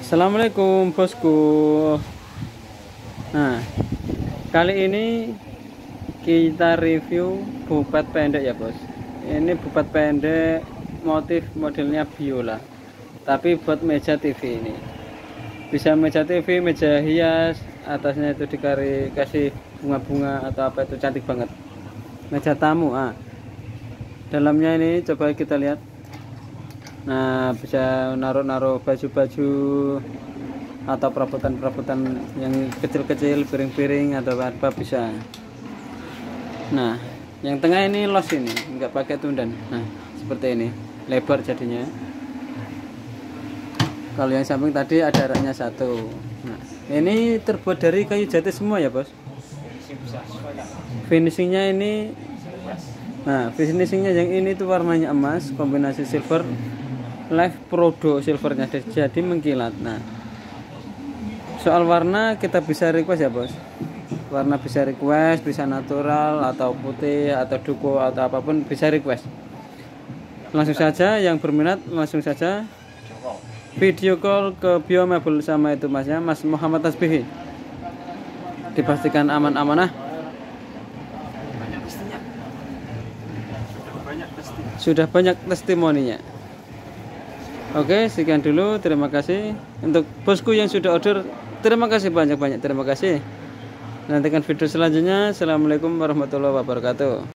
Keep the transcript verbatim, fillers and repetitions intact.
Assalamualaikum bosku. Nah, kali ini kita review bupat pendek ya bos. Ini bupat pendek motif modelnya biola, tapi buat meja T V. Ini bisa meja T V, meja hias, atasnya itu dikasih bunga-bunga atau apa, itu cantik banget. Meja tamu. Ah, dalamnya ini coba kita lihat. Nah, bisa naruh-naruh baju-baju atau perabotan-perabotan yang kecil-kecil, piring-piring atau apa bisa. Nah, yang tengah ini los, ini enggak pakai tundan. Nah, seperti ini, lebar jadinya. Kalau yang samping tadi ada raknya satu. Nah, ini terbuat dari kayu jati semua ya bos. Finishingnya ini, nah finishingnya yang ini tuh warnanya emas, kombinasi silver. Live Prodo silvernya jadi mengkilat. Nah, soal warna kita bisa request ya bos. Warna bisa request, bisa natural atau putih atau duku atau apapun bisa request. Langsung saja yang berminat langsung saja video call ke Biomebel sama itu masnya, Mas Muhammad Tasbihi. Dipastikan aman-amanah. Sudah banyak testimoninya. Oke, sekian dulu. Terima kasih untuk bosku yang sudah order. Terima kasih banyak-banyak. Terima kasih. Nantikan video selanjutnya. Assalamualaikum warahmatullahi wabarakatuh.